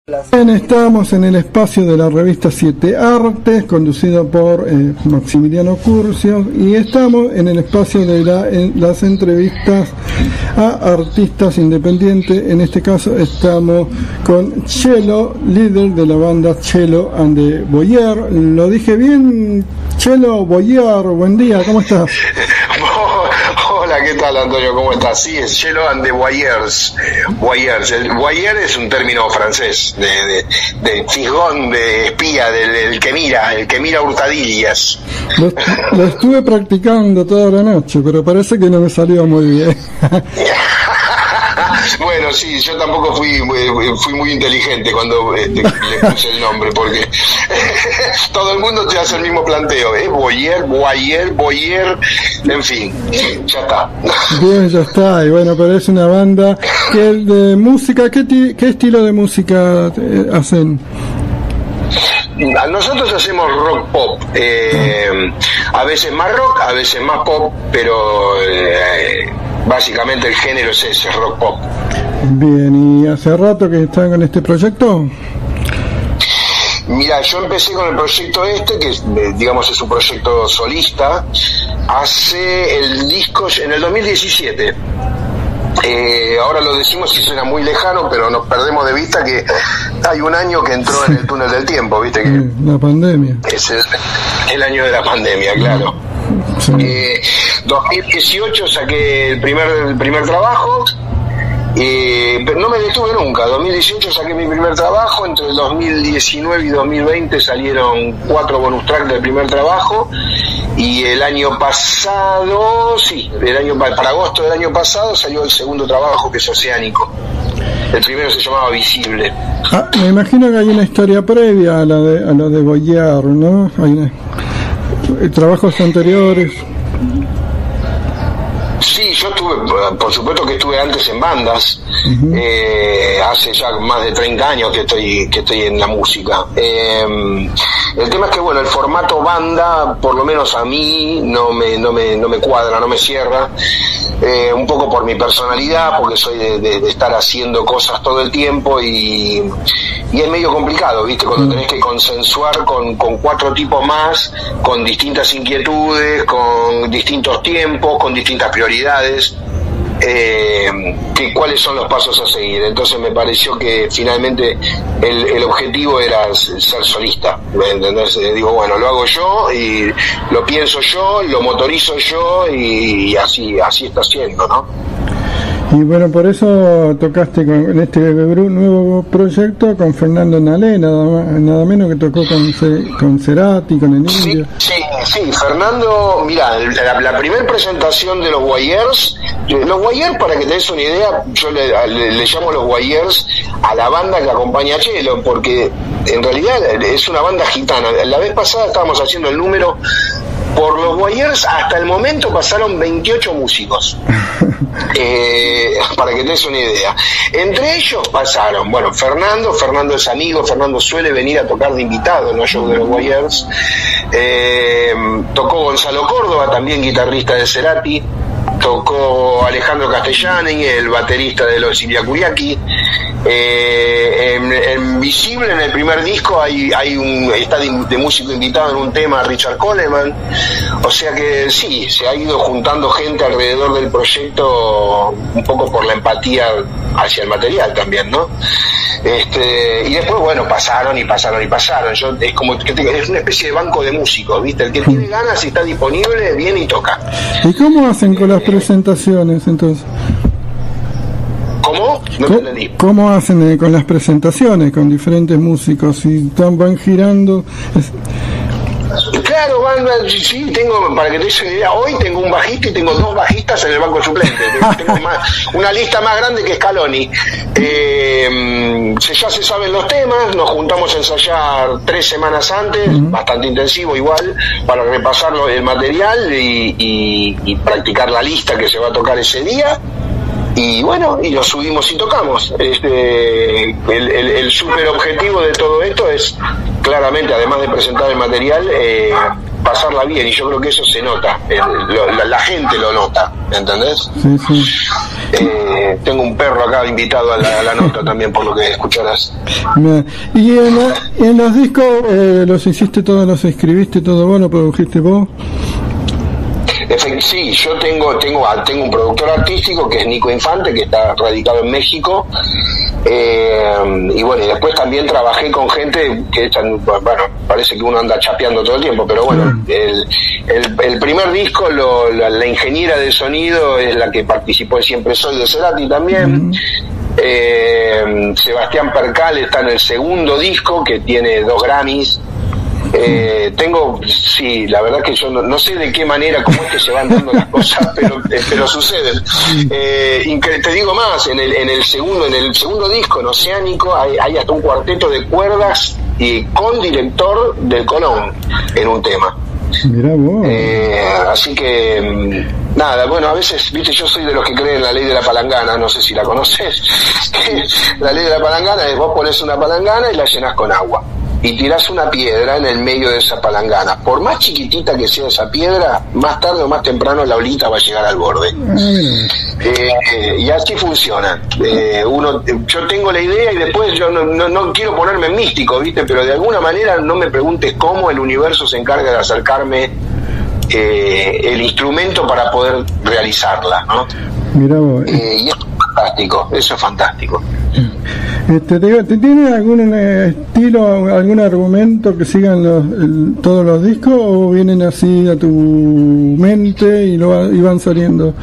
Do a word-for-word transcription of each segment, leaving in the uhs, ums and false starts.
Bien, estamos en el espacio de la revista Siete Artes, conducido por eh, Maximiliano Curcio, y estamos en el espacio de la, en las entrevistas a artistas independientes. En este caso estamos con Chelo, líder de la banda Chelo and the Boyers. ¿Lo dije bien? Chelo, Boyers, buen día, ¿cómo estás? Hola, ¿qué tal, Antonio? ¿Cómo estás? Sí, es Chelo and the Boyers. Boyers. El boyer es un término francés, de, de, de fisgón, de espía, del, del que mira, el que mira hurtadillas. Lo, lo estuve practicando toda la noche, pero parece que no me salió muy bien. Bueno, sí, yo tampoco fui fui muy inteligente cuando este, le puse el nombre, porque todo el mundo te hace el mismo planteo, ¿eh? Boyer, Boyer, Boyer, en fin, ya está. Bien, ya está, y bueno, pero es una banda que de música, ¿qué, ti, qué estilo de música hacen? Nosotros hacemos rock pop, eh, a veces más rock, a veces más pop, pero eh, básicamente el género es ese, rock pop. Bien, ¿y hace rato que están con este proyecto? Mira, yo empecé con el proyecto este, que digamos es un proyecto solista, hace el disco en el dos mil diecisiete. Eh, ahora lo decimos y suena muy lejano, pero nos perdemos de vista que hay un año que entró en el túnel del tiempo, ¿viste? Que sí, la pandemia. Es el, el año de la pandemia, claro. Sí. Eh, dos mil dieciocho saqué el primer, el primer trabajo, eh, pero no me detuve nunca. dos mil dieciocho saqué mi primer trabajo, entre el dos mil diecinueve y dos mil veinte salieron cuatro bonus tracks del primer trabajo. Y el año pasado, sí, el año para agosto del año pasado salió el segundo trabajo, que es Oceánico. El primero se llamaba Visible. Ah, me imagino que hay una historia previa a la de a la de Boyers, ¿no? Hay una, trabajos anteriores. Sí, yo estuve, por supuesto que estuve antes en bandas, uh-huh. eh, hace ya más de treinta años que estoy que estoy en la música. Eh, el tema es que, bueno, el formato banda, por lo menos a mí, no me no me, no me cuadra, no me cierra, eh, un poco por mi personalidad, porque soy de, de, de estar haciendo cosas todo el tiempo y, y es medio complicado, ¿viste? Cuando tenés que consensuar con, con cuatro tipos más, con distintas inquietudes, con distintos tiempos, con distintas prioridades, eh, que, cuáles son los pasos a seguir. Entonces me pareció que finalmente el, el objetivo era ser solista, ¿me entendés? Digo, bueno, lo hago yo y lo pienso yo, lo motorizo yo y, y así así está siendo, ¿no? Y bueno, por eso tocaste con, en este nuevo proyecto con Fernando Nalé, nada, nada menos que tocó con, con Cerati, con el Indio. Sí, sí, sí, Fernando, mira, la, la primera presentación de los Boyers, los Boyers, para que te des una idea, yo le, le, le llamo los Boyers a la banda que acompaña a Chelo, porque en realidad es una banda gitana. La vez pasada estábamos haciendo el número. Por los Boyers hasta el momento pasaron veintiocho músicos, eh, para que te des una idea. Entre ellos pasaron, bueno, Fernando, Fernando es amigo, Fernando suele venir a tocar de invitado en los shows de los Boyers. Eh, tocó Gonzalo Córdoba, también guitarrista de Cerati. Tocó Alejandro Castellani, el baterista de los Silvia Curiaki. Eh, en, en Visible, en el primer disco, hay, hay un está de, de músico invitado en un tema, Richard Coleman. O sea que sí, se ha ido juntando gente alrededor del proyecto, un poco por la empatía hacia el material también, ¿no? Este, y después, bueno, pasaron y pasaron y pasaron. Yo, es como que te, es una especie de banco de músicos, ¿viste? El que tiene ganas y está disponible, viene y toca. ¿Y cómo hacen con las presentaciones entonces? ¿Cómo? No te entendí. ¿Cómo hacen eh, con las presentaciones con diferentes músicos? Y están, van girando. Es... Claro, van, sí, tengo, para que te des una idea, hoy tengo un bajista y tengo dos bajistas en el banco suplente. Tengo más, una lista más grande que Scaloni. Eh, ya se saben los temas, nos juntamos a ensayar tres semanas antes, uh-huh. bastante intensivo igual, para repasar el material y, y, y practicar la lista que se va a tocar ese día. Y bueno, y lo subimos y tocamos. Este, el, el, el super objetivo de todo esto es, claramente, además de presentar el material, eh, pasarla bien, y yo creo que eso se nota, el, lo, la, la gente lo nota, ¿entendés? Sí, sí. Eh, tengo un perro acá invitado a la, a la nota también, por lo que escucharás. Y en, la, en los discos, eh, ¿los hiciste todos, los escribiste todo vos, lo produjiste vos? Sí, yo tengo tengo tengo un productor artístico que es Nico Infante, que está radicado en México, eh, y bueno, y después también trabajé con gente que están, bueno, parece que uno anda chapeando todo el tiempo, pero bueno, el, el, el primer disco, lo, la, la ingeniera de sonido es la que participó de Siempre Soy de Cerati también. Uh-huh. eh, Sebastián Percal está en el segundo disco, que tiene dos Grammys. Eh, tengo, sí, la verdad que yo no, no sé de qué manera, cómo es que se van dando las cosas, pero, eh, pero suceden. Eh, te digo más, en el, en el segundo, en el segundo disco, en Oceánico, hay, hay hasta un cuarteto de cuerdas y con director del Colón en un tema. Mirá vos. Eh, así que nada, bueno, a veces, viste, yo soy de los que creen en la ley de la palangana, no sé si la conoces. La ley de la palangana es: vos pones una palangana y la llenás con agua y tirás una piedra en el medio de esa palangana. Por más chiquitita que sea esa piedra, más tarde o más temprano la olita va a llegar al borde. Eh, eh, y así funciona. Eh, uno, yo tengo la idea y después yo no, no, no quiero ponerme místico, ¿viste? Pero de alguna manera no me preguntes cómo el universo se encarga de acercarme eh, el instrumento para poder realizarla, ¿no? Mirá vos. Eh, y eso es fantástico, eso es fantástico. Este, ¿te, ¿te tiene algún estilo, algún argumento que sigan los, el, todos los discos, o vienen así a tu mente y, lo, y van saliendo?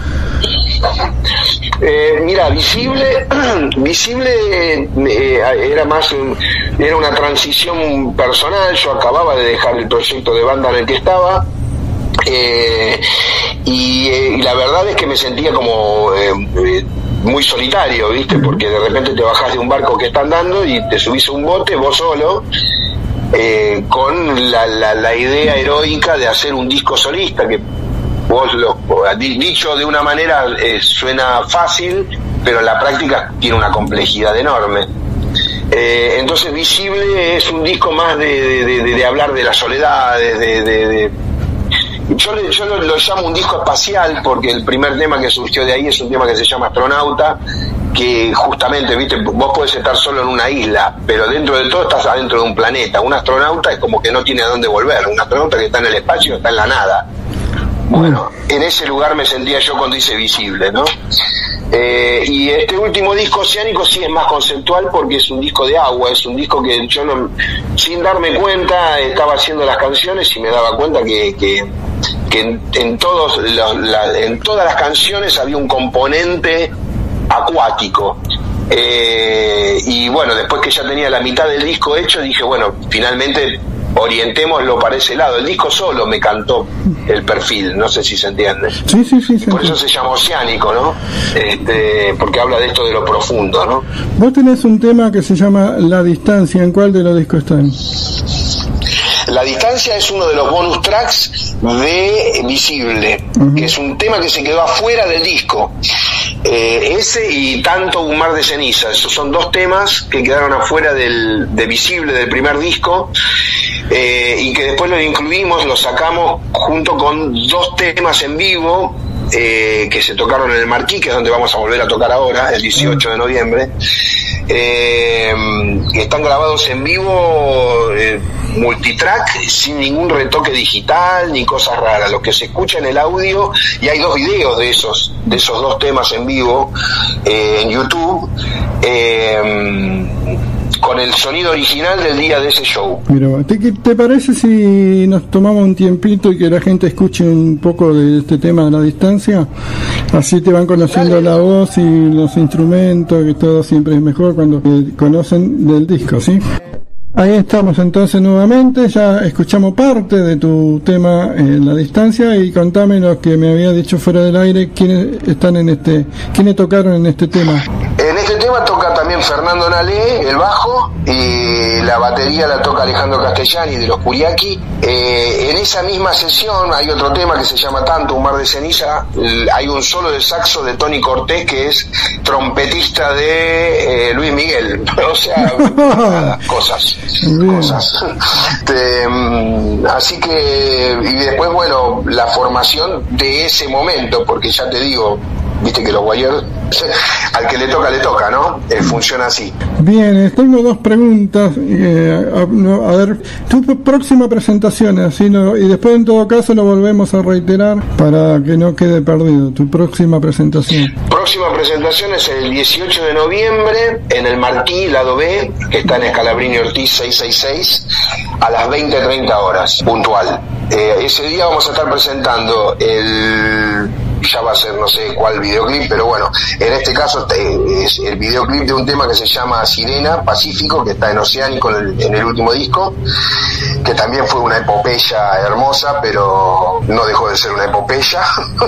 Eh, mira, Visible, Visible eh, era más un, era una transición personal. Yo acababa de dejar el proyecto de banda en el que estaba. Eh, y, eh, y la verdad es que me sentía como eh, eh, muy solitario, ¿viste? Porque de repente te bajás de un barco que está andando y te subís a un bote vos solo, eh, con la, la, la idea heroica de hacer un disco solista, que vos lo, dicho de una manera eh, suena fácil, pero en la práctica tiene una complejidad enorme. Eh, entonces Visible es un disco más de, de, de, de hablar de la soledad, de, de, de, de Yo, le, yo lo, lo llamo un disco espacial, porque el primer tema que surgió de ahí es un tema que se llama Astronauta, que justamente, viste, vos podés estar solo en una isla, pero dentro de todo estás adentro de un planeta. Un astronauta es como que no tiene a dónde volver. Un astronauta que está en el espacio está en la nada. Bueno, en ese lugar me sentía yo cuando hice Visible, ¿no? Eh, y este último disco, Oceánico, sí es más conceptual, porque es un disco de agua, es un disco que yo no, sin darme cuenta, estaba haciendo las canciones y me daba cuenta que, que, que en, en, todos los, la, en todas las canciones había un componente acuático. Eh, y bueno, después que ya tenía la mitad del disco hecho, dije, bueno, finalmente orientémoslo para ese lado. El disco solo me cantó el perfil, no sé si se entiende. Sí, sí, sí. Por eso se llama Oceánico, ¿no? Este, porque habla de esto de lo profundo, ¿no? Vos tenés un tema que se llama La Distancia. ¿En cuál de los discos están? La Distancia es uno de los bonus tracks de Visible, uh-huh. que es un tema que se quedó afuera del disco. Eh, ese y Tanto un mar de ceniza, esos son dos temas que quedaron afuera del, de Visible, del primer disco, eh, y que después lo incluimos, lo sacamos junto con dos temas en vivo eh, que se tocaron en el Marquí, que es donde vamos a volver a tocar ahora, el dieciocho de noviembre. Eh, están grabados en vivo, eh, multitrack, sin ningún retoque digital ni cosas raras. Lo que se escucha en el audio, y hay dos videos de esos de esos dos temas en vivo eh, en YouTube, eh, con el sonido original del día de ese show. Mira, ¿te, ¿te parece si nos tomamos un tiempito y que la gente escuche un poco de este tema de La Distancia? Así te van conociendo Dale. La voz y los instrumentos, que todo siempre es mejor cuando conocen del disco, ¿sí? Ahí estamos entonces nuevamente, ya escuchamos parte de tu tema en La Distancia, y contame lo que me había dicho fuera del aire, quiénes están en este, quiénes tocaron en este tema. En este tema toca también Fernando Nalé, el bajo, y la batería la toca Alejandro Castellani de los Curiaki. Eh, en esa misma sesión hay otro tema que se llama Tanto un mar de ceniza, hay un solo de saxo de Tony Cortés, que es trompetista de eh, Luis Miguel, o sea, nada, cosas. cosas este, así que, y después, bueno, la formación de ese momento, porque ya te digo, viste que los Guayers, al que le toca, le toca, ¿no? Eh, funciona así. Bien, tengo dos preguntas. Eh, a, no, a ver, tu próxima presentación, así no, y después en todo caso lo volvemos a reiterar para que no quede perdido. Tu próxima presentación. Próxima presentación es el dieciocho de noviembre en el Marquí, lado B, que está en Scalabrini Ortiz seiscientos sesenta y seis, a las veinte treinta horas, puntual. Eh, ese día vamos a estar presentando el... ya va a ser no sé cuál videoclip, pero bueno, en este caso es el videoclip de un tema que se llama Sirena Pacífico, que está en Oceánico en el, en el último disco, que también fue una epopeya hermosa, pero no dejó de ser una epopeya.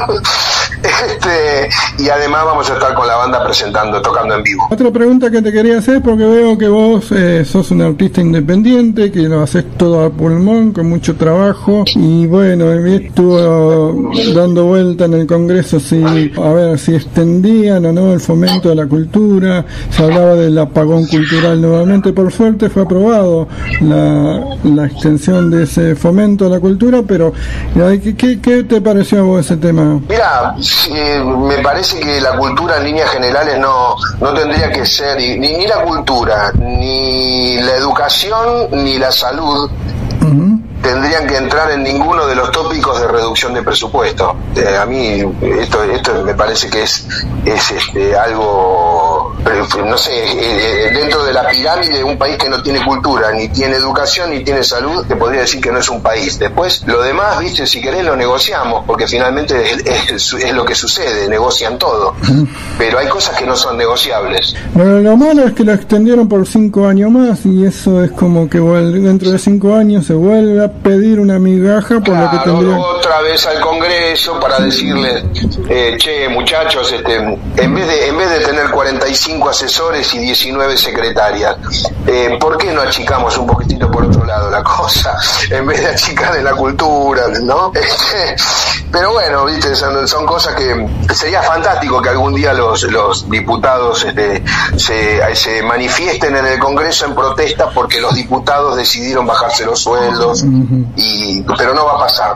este, y además vamos a estar con la banda presentando, tocando en vivo. Otra pregunta que te quería hacer, porque veo que vos eh, sos un artista independiente, que lo haces todo a pulmón, con mucho trabajo, y bueno, estuvo dando vuelta en el Congreso si, a ver, si extendían o no el fomento de la cultura, se hablaba del apagón cultural nuevamente, por suerte fue aprobado la, la extensión de ese fomento a la cultura, pero ¿qué, qué, qué te pareció a vos ese tema? Mira, eh, me parece que la cultura en líneas generales no, no tendría que ser, ni, ni la cultura, ni la educación, ni la salud, uh-huh, tendrían que entrar en ninguno de los tópicos de reducción de presupuesto. Eh, a mí esto esto me parece que es es este, algo, no sé, eh, dentro de la pirámide de un país que no tiene cultura, ni tiene educación, ni tiene salud, te podría decir que no es un país. Después, lo demás, viste, si querés lo negociamos, porque finalmente es, es, es lo que sucede, negocian todo. Pero hay cosas que no son negociables. Bueno, lo malo es que lo extendieron por cinco años más, y eso es como que vuelve, dentro de cinco años se vuelve a pedir una migaja por claro, lo que tendría... otra vez al Congreso para decirle, eh, che, muchachos, este, en vez de en vez de tener cuarenta y cinco asesores y diecinueve secretarias, eh, ¿por qué no achicamos un poquitito por otro lado la cosa? En vez de achicar en la cultura, ¿no? Este, pero bueno, viste, son, son cosas que sería fantástico que algún día los los diputados este, se, se manifiesten en el Congreso en protesta porque los diputados decidieron bajarse los sueldos, y pero no va a pasar.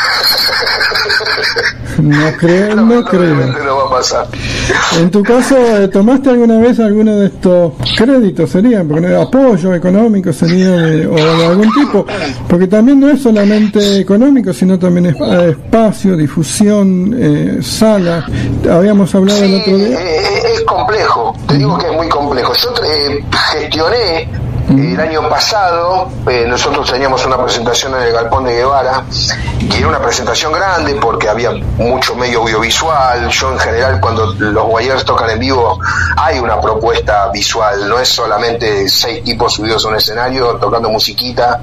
No creo, no, no creo. No va a pasar. En tu caso, ¿tomaste alguna vez alguno de estos créditos? Serían, porque apoyo económico sería de, o de algún tipo, porque también no es solamente económico, sino también es espacio, difusión, eh, sala. Habíamos hablado sí, el otro día. Eh, es complejo, te digo que es muy complejo. Yo eh, gestioné el año pasado, eh, nosotros teníamos una presentación en el Galpón de Guevara, y era una presentación grande porque había mucho medio audiovisual. Yo en general, cuando los Guayers tocan en vivo, hay una propuesta visual, no es solamente seis tipos subidos a un escenario tocando musiquita.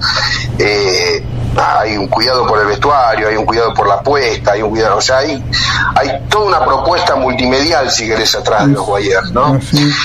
eh, hay un cuidado por el vestuario, hay un cuidado por la puesta, hay un cuidado, o sea, hay, hay toda una propuesta multimedial, si querés, atrás de los Guayers, ¿no?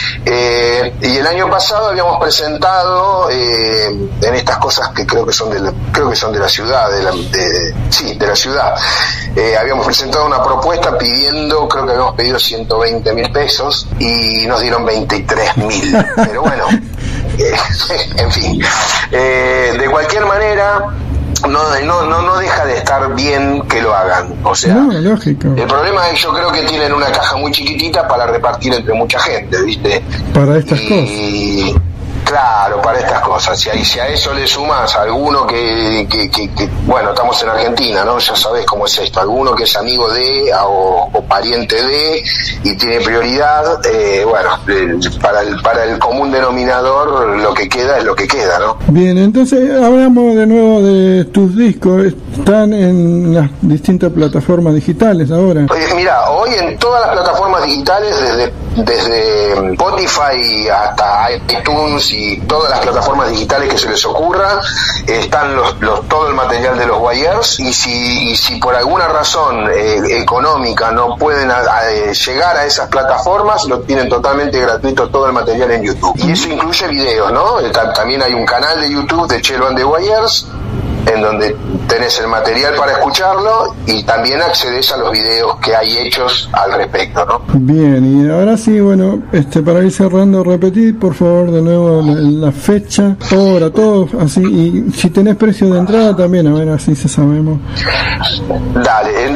Eh, y el año pasado habíamos presentado eh, en estas cosas que creo que son de la, creo que son de la ciudad, de la, de, sí, de la ciudad. Eh, habíamos presentado una propuesta pidiendo, creo que habíamos pedido ciento veinte mil pesos y nos dieron veintitrés mil. Pero bueno, eh, en fin. Eh, de cualquier manera, no, no, no, no deja de estar bien que lo hagan. O sea, no, lógico. El problema es que yo creo que tienen una caja muy chiquitita para repartir entre mucha gente, ¿viste? Para estas y, cosas. Claro, para estas cosas. Si a, si a eso le sumas a alguno que, que, que, que, bueno, estamos en Argentina, ¿no? Ya sabés cómo es esto. Alguno que es amigo de o, o pariente de y tiene prioridad, eh, bueno, eh, para el, para el común denominador lo que queda es lo que queda, ¿no? Bien, entonces hablamos de nuevo de tus discos. Están en las distintas plataformas digitales ahora. Oye, mira, hoy en todas las plataformas digitales, desde, desde Spotify hasta iTunes y todas las plataformas digitales que se les ocurra, están los, los todo el material de los Guayers, y si, y si por alguna razón eh, económica no pueden a, a, llegar a esas plataformas, lo tienen totalmente gratuito todo el material en YouTube. Y eso incluye videos, ¿no? También hay un canal de YouTube de Chelo and the Guayers, en donde tenés el material para escucharlo y también accedes a los videos que hay hechos al respecto, ¿no? Bien, y ahora sí, bueno, este para ir cerrando, repetir por favor de nuevo la, la fecha, hora, todo así, y si tenés precio de entrada también, a ver, así se sabemos. Dale, entrada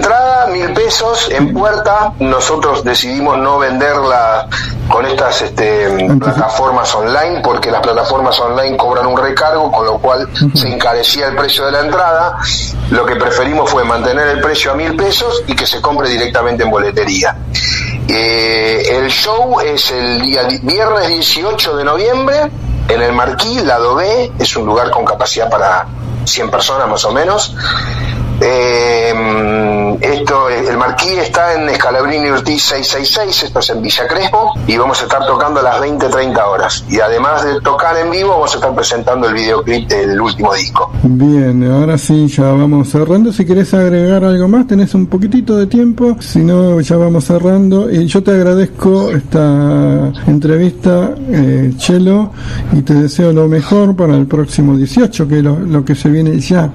mil pesos en puerta. Nosotros decidimos no venderla con estas este, plataformas online, porque las plataformas online cobran un recargo, con lo cual uh-huh. se encarecía el precio de la entrada. Lo que preferimos fue mantener el precio a mil pesos y que se compre directamente en boletería. Eh, el show es el día viernes dieciocho de noviembre en el Marquí, lado B. Es un lugar con capacidad para cien personas más o menos. Eh, esto, el Marquí está en Scalabrini Ortiz seiscientos sesenta y seis, esto es en Villa Crespo, y vamos a estar tocando a las veinte treinta horas. Y además de tocar en vivo, vamos a estar presentando el videoclip del último disco. Bien, ahora sí, ya vamos cerrando. Si querés agregar algo más, tenés un poquitito de tiempo, si no, ya vamos cerrando. Y yo te agradezco esta entrevista, eh, Chelo, y te deseo lo mejor para el próximo dieciocho, que es lo, lo que se viene ya.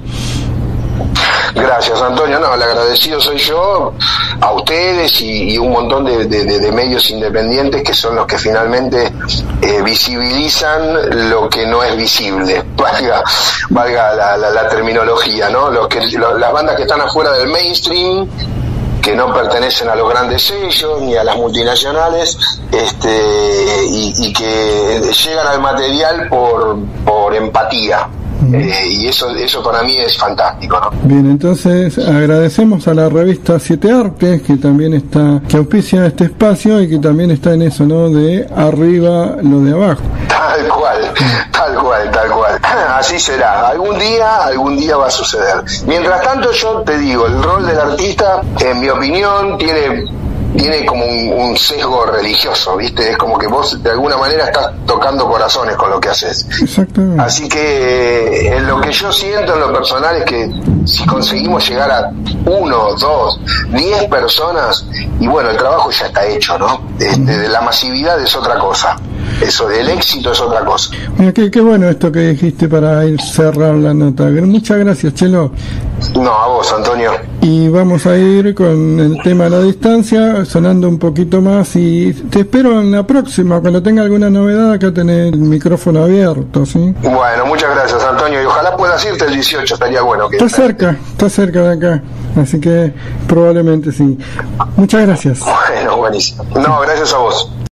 Gracias, Antonio. No, el agradecido soy yo, a ustedes y, y un montón de, de, de medios independientes que son los que finalmente eh, visibilizan lo que no es visible, valga, valga la, la, la terminología, ¿no? Los que, lo, las bandas que están afuera del mainstream, que no pertenecen a los grandes sellos ni a las multinacionales, este, y, y que llegan al material por, por empatía. Eh, y eso eso para mí es fantástico, ¿no? Bien, entonces agradecemos a la revista Siete Artes, que también está, que auspicia este espacio y que también está en eso, ¿no? De arriba lo de abajo. Tal cual, tal cual, tal cual. Así será. Algún día, algún día va a suceder. Mientras tanto, yo te digo, el rol del artista, en mi opinión, tiene tiene como un, un sesgo religioso, ¿viste? Es como que vos de alguna manera estás tocando corazones con lo que haces. Exactamente. Así que en lo que yo siento en lo personal es que si conseguimos llegar a uno, dos, diez personas, y bueno, el trabajo ya está hecho, ¿no? Este, de la masividad es otra cosa. Eso, el éxito es otra cosa. Mira, qué, qué bueno esto que dijiste para ir cerrar la nota. Muchas gracias, Chelo. No, a vos, Antonio. Y vamos a ir con el tema a la distancia, sonando un poquito más, y te espero en la próxima. Cuando tenga alguna novedad, acá tenés el micrófono abierto, ¿sí? Bueno, muchas gracias, Antonio, y ojalá puedas irte el dieciocho, estaría bueno. Que está cerca, está cerca de acá, así que probablemente sí. Muchas gracias. Bueno, buenísimo. No, gracias a vos.